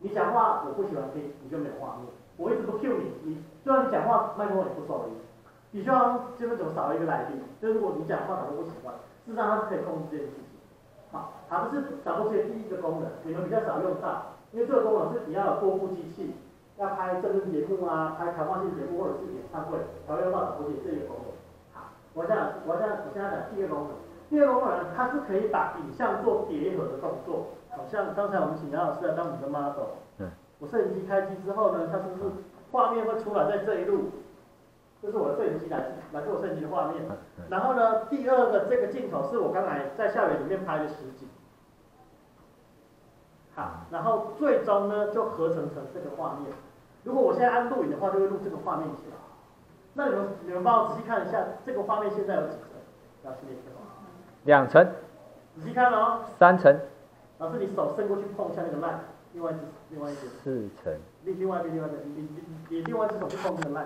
你讲话我不喜欢听，你就没有画面。我一直不 cue 你，就算你讲话麦克风也不收音。你就像这边怎么少了一个来宾？就是如果你讲话他都不喜欢，事实上它是可以控制这件事情。好，它这是导播器的第一个功能，你们比较少用到，因为这个功能是你要有多部机器，要拍政治节目啊，拍谈话性节目或者是演唱会，才会用到导播器这个功能。好，我现在讲第二个功能。第二个功能，它是可以把影像做叠合的动作，好像刚才我们请杨老师来当我们的 model。我摄影机开机之后呢，它是不是画面会出来在这一路？这是我的摄影机来自我摄影机的画面。然后呢，第二个这个镜头是我刚才在校园里面拍的实景。好，然后最终呢就合成这个画面。如果我现在按录影的话，就会录这个画面起来。那你们帮我仔细看一下，这个画面现在有几层？要去那个。2层。仔细看哦。3层。老师，你手伸过去碰一下那个 line， 另外一只。4层。另外一边，你另外一只手去碰那个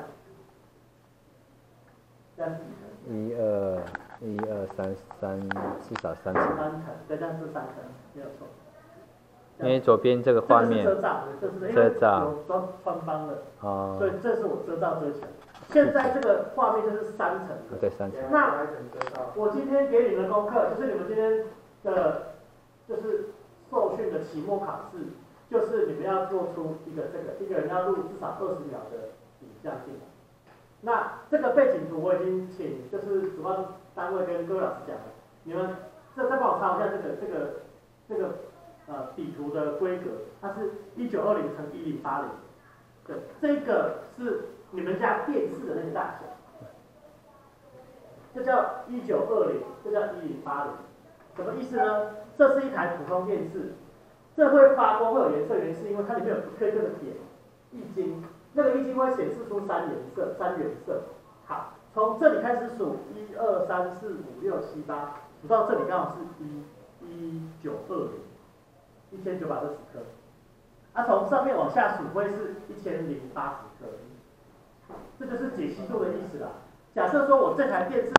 line。1、2、3，至少3层。3层，对，这样是3层，没有错。因为左边这个画面，遮罩，有穿帮了，所以这是我遮罩遮起来。现在这个画面就是3层，对，3层。那我今天给你们的功课，就是你们今天的，就是受训的期末考试，就是你们要做出一个人要录至少20秒的影像进来。那这个背景图我已经请就是主办单位跟各位老师讲了，你们再帮我抄一下这个底图的规格，它是1920乘1080，对，这个是你们家电视的那个大小，这叫1920，这叫1080，什么意思呢？这是一台普通电视，这会发光会有颜色，原因是因为它里面有一颗一颗的点，液晶。那个液晶会显示出3原色。好，从这里开始数，1、2、3、4、5、6、7、8，数到这里刚好是1920颗。从上面往下数会是1080颗。这就是解析度的意思啦。假设说我这台电视。